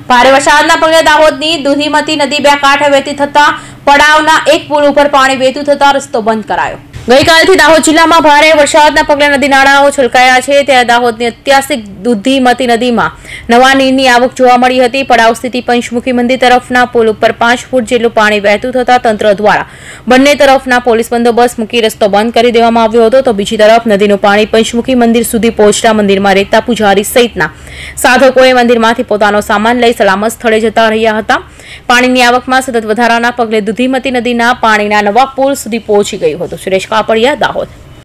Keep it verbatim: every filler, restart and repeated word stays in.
ભારે વરસાદના પગલે દાહોદની દુધીમતી નદી બે કાંઠે વહેતી થતા પડાવના એક પુલ ઉપર પાણી વહેતું થતા રસ્તો બંધ કરાયો। ગઈકાલથી દાહોદ જિલ્લામાં ભારે વરસાદના પગલે નદી નાળાઓ છલકાયા છે, ત્યારે દાહોદની ઐતિહાસિક દુધીમતી નદીમાં નવા નીરની આવક જોવા મળી હતી। પડાવ સ્થિતિ પંચમુખી મંદિર તરફના પુલ ઉપર પાંચ ફૂટ જેટલું પાણી વહેતું થતા તંત્ર દ્વારા બંને તરફના પોલીસ બંદોબસ્ત મૂકી રસ્તો બંધ કરી દેવામાં આવ્યો હતો, તો બીજી તરફ નદીનું પાણી પંચમુખી મંદિર સુધી પહોંચતા મંદિરમાં રહેતા પૂજારી સહિતના સાધકોએ મંદિરમાંથી પોતાનો સામાન લઈ સલામત સ્થળે જતા રહ્યા હતા। પાણીની આવકમાં સતત વધારાના પગલે દુધીમતી નદીના પાણીના નવા પુલ સુધી પહોંચી ગયું હતું। સુરેશ કાપડિયા, દાહોદ।